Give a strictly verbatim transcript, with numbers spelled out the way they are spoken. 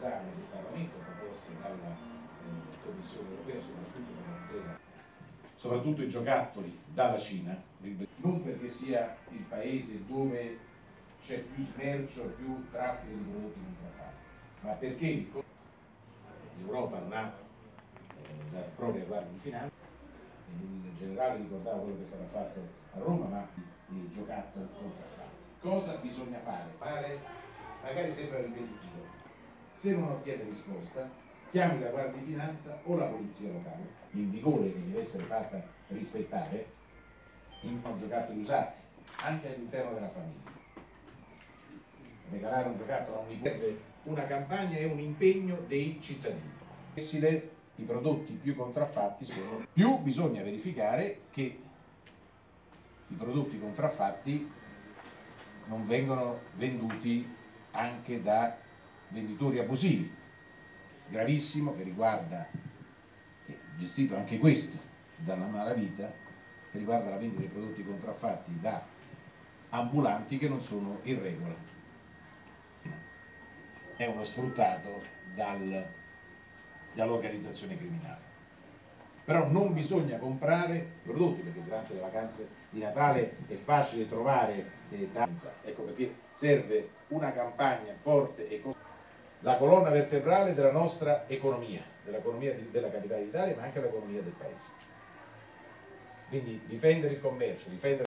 all'esame del Parlamento, proposte dalla eh, Commissione europea, soprattutto per la tutela, soprattutto i giocattoli dalla Cina, non perché sia il paese dove c'è più smercio, più traffico di prodotti contraffatti, ma perché l'Europa non ha eh, la propria Guardia di Finanza. Il generale ricordava quello che è stato fatto a Roma, ma i giocattoli contraffatti. Cosa bisogna fare? Fare magari sembra ripetitivo. Se non ottiene risposta, chiami la Guardia di Finanza o la Polizia Locale, in vigore, che deve essere fatta rispettare, in giocattoli usati, anche all'interno della famiglia. Regalare un giocattolo a un nipote, una campagna e un impegno dei cittadini. I prodotti più contraffatti sono, più bisogna verificare che i prodotti contraffatti non vengono venduti anche da venditori abusivi, gravissimo, che riguarda, è gestito anche questo dalla malavita, che riguarda la vendita dei prodotti contraffatti da ambulanti che non sono in regola. È uno sfruttato dal, dall'organizzazione criminale. Però non bisogna comprare prodotti, perché durante le vacanze di Natale è facile trovare eh, tanti. Ecco perché serve una campagna forte e costante. La colonna vertebrale della nostra economia, dell'economia della capitale d'Italia, ma anche l'economia del paese. Quindi difendere il commercio, difendere